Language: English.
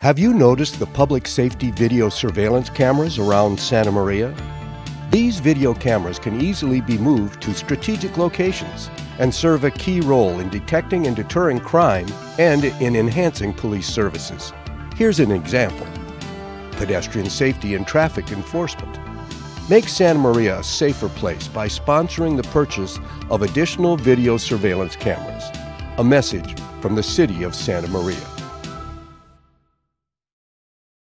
Have you noticed the public safety video surveillance cameras around Santa Maria? These video cameras can easily be moved to strategic locations and serve a key role in detecting and deterring crime and in enhancing police services. Here's an example. Pedestrian safety and traffic enforcement. Make Santa Maria a safer place by sponsoring the purchase of additional video surveillance cameras. A message from the City of Santa Maria.